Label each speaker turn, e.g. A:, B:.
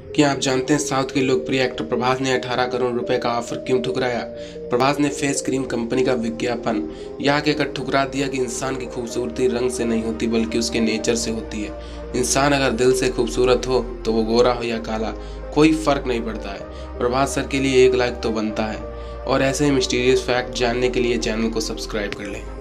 A: क्या आप जानते हैं साउथ के लोकप्रिय एक्टर प्रभास ने 18 करोड़ रुपए का ऑफर क्यों ठुकराया? प्रभास ने फेस क्रीम कंपनी का विज्ञापन यह कहकर ठुकरा दिया कि इंसान की खूबसूरती रंग से नहीं होती बल्कि उसके नेचर से होती है। इंसान अगर दिल से खूबसूरत हो तो वो गोरा हो या काला कोई फर्क नहीं पड़ता है। प्रभास सर के लिए 1 लाइक तो बनता है। और ऐसे ही मिस्टीरियस फैक्ट जानने के लिए चैनल को सब्सक्राइब कर लें।